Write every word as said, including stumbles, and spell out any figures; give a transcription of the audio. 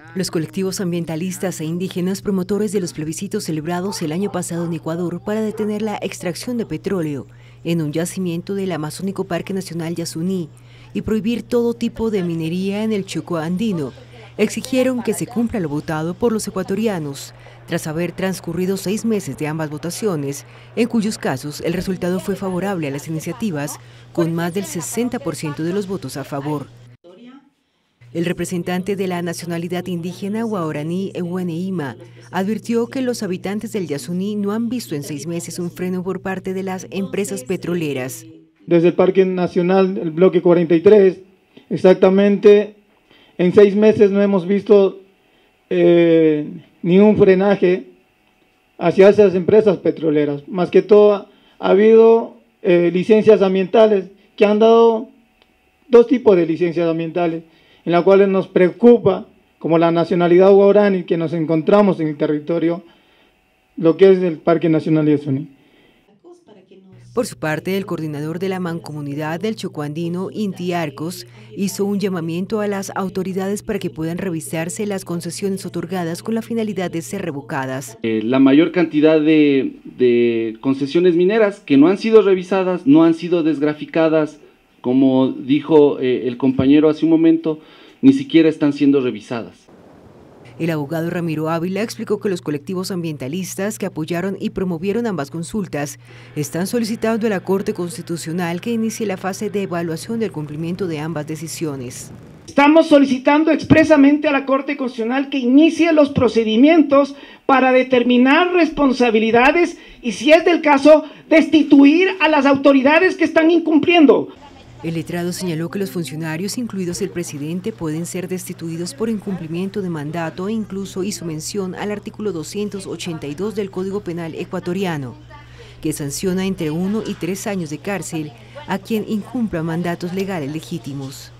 Los colectivos ambientalistas e indígenas promotores de los plebiscitos celebrados el año pasado en Ecuador para detener la extracción de petróleo en un yacimiento del amazónico Parque Nacional Yasuní y prohibir todo tipo de minería en el Chocó andino, exigieron que se cumpla lo votado por los ecuatorianos, tras haber transcurrido seis meses de ambas votaciones, en cuyos casos el resultado fue favorable a las iniciativas, con más del sesenta por ciento de los votos a favor. El representante de la nacionalidad indígena guaraní Eweneima advirtió que los habitantes del Yasuní no han visto en seis meses un freno por parte de las empresas petroleras. Desde el Parque Nacional, el bloque cuarenta y tres, exactamente en seis meses no hemos visto eh, ni un frenaje hacia esas empresas petroleras. Más que todo ha habido eh, licencias ambientales que han dado dos tipos de licencias ambientales, en la cual nos preocupa, como la nacionalidad guaraní, que nos encontramos en el territorio, lo que es el Parque Nacional Yasuní. Por su parte, el coordinador de la mancomunidad del Chocó andino, Inti Arcos, hizo un llamamiento a las autoridades para que puedan revisarse las concesiones otorgadas con la finalidad de ser revocadas. Eh, la mayor cantidad de, de concesiones mineras que no han sido revisadas, no han sido desgraficadas, como dijo eh, el compañero hace un momento, ni siquiera están siendo revisadas. El abogado Ramiro Ávila explicó que los colectivos ambientalistas que apoyaron y promovieron ambas consultas están solicitando a la Corte Constitucional que inicie la fase de evaluación del cumplimiento de ambas decisiones. Estamos solicitando expresamente a la Corte Constitucional que inicie los procedimientos para determinar responsabilidades y, si es del caso, destituir a las autoridades que están incumpliendo. El letrado señaló que los funcionarios, incluidos el presidente, pueden ser destituidos por incumplimiento de mandato e incluso hizo mención al artículo doscientos ochenta y dos del Código Penal ecuatoriano, que sanciona entre uno y tres años de cárcel a quien incumpla mandatos legales legítimos.